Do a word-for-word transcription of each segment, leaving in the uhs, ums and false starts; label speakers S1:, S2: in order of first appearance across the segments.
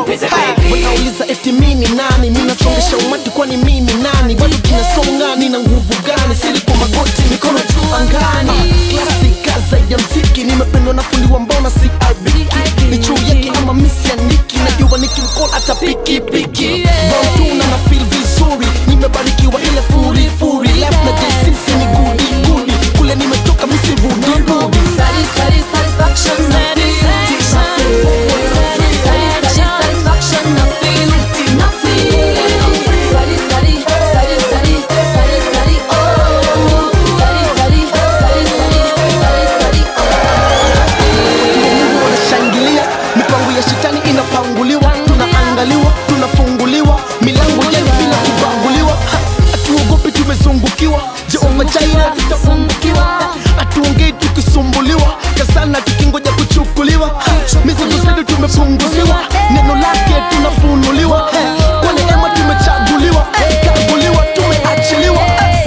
S1: Wanauliza eti mimi nani, mimi nasongesha umati kwani mimi nani? Bado tunasonga, nina nguvu gani? Siri kwa magoti, mikono juu angani. Klasika zaidi ya mziki, nimependwa na fundi wa mbona si arbiki. Ni true yake ama misi ya Niki, najua nikimcall ata piki piki. Bantuna na feel vizuri, nimebarikiwa ile furi furi. Left na J-Simpson ni goody goody, kule nimetoka misi rudi rudi.
S2: Satisfaction,
S1: inapanguliwa, tunaangaliwa, tunafunguliwa, milango yetu bila kubanguliwa. Hatuogopi, tumezungukiwa, Jehova Jireh tutafungukiwa. Hatuongei tukisumbuliwa, kasana tukingoja kuchukuliwa. Mizigo zetu tumepunguziwa, neno lake tunafunuliwa. Kwa neema tumechaguliwa, kaguliwa, tumeachiliwa.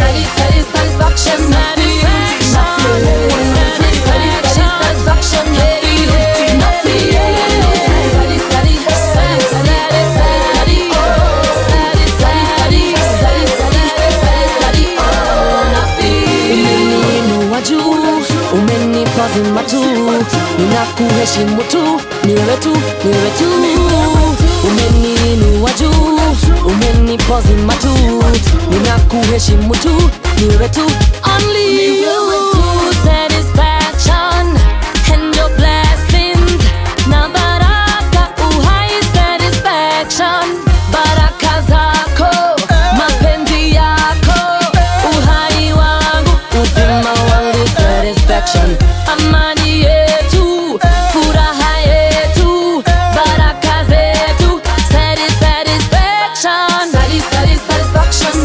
S2: umenipa zima tu, ninakuheshimu tu, ni wewe tu, ni wewe tu. Umeniinua juu, umenipa zima tu, ninakuheshimu tu, ni wewe tu. Only you, satisfaction and your blessings. Na baraka uhai satisfaction, baraka zako, mapenzi yako, uhai wangu, uzima wangu satisfaction. Amani yetu, furaha yetu, baraka zetu, satisfaction. Satisfaction, satisfaction.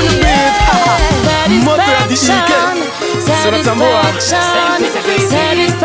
S1: Satisfaction, satisfaction.